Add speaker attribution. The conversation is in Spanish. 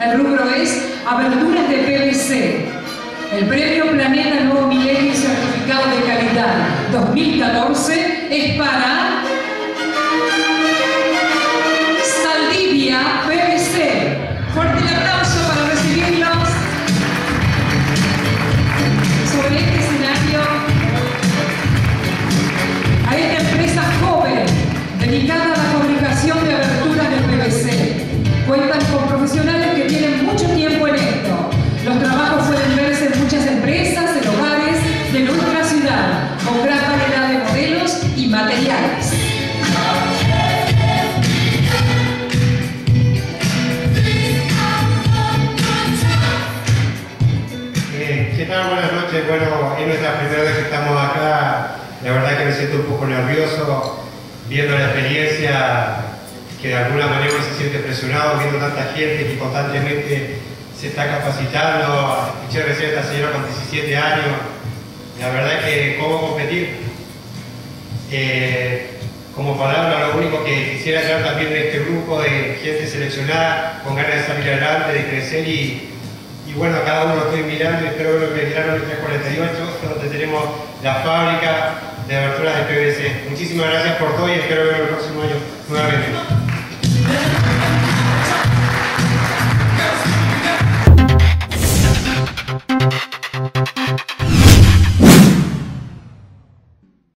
Speaker 1: El rubro es aberturas de PVC. El premio Planeta Nuevo Milenio Certificado de Calidad 2014 es para Saldivia PVC. Fuerte el aplauso para recibirlos sobre este escenario a esta empresa joven dedicada a la fabricación de aberturas de PVC. Cuentan con profesionales que tienen mucho tiempo en esto. Los trabajos pueden verse en muchas empresas, en hogares de nuestra ciudad, con gran variedad de modelos y materiales.
Speaker 2: ¿Qué tal? Buenas noches. Bueno, es nuestra primera vez que estamos acá. La verdad que me siento un poco nervioso viendo la experiencia, que de alguna manera uno se siente presionado viendo tanta gente que constantemente se está capacitando. Escuché recién a esta señora con 17 años. La verdad que cómo competir. Como palabra, lo único que quisiera hablar también de este grupo de gente seleccionada con ganas de salir adelante, de crecer y bueno, a cada uno lo estoy mirando y espero verlo en Belgrano el 348, donde tenemos la fábrica de aberturas de PVC. Muchísimas gracias por todo y espero verlo el próximo año nuevamente.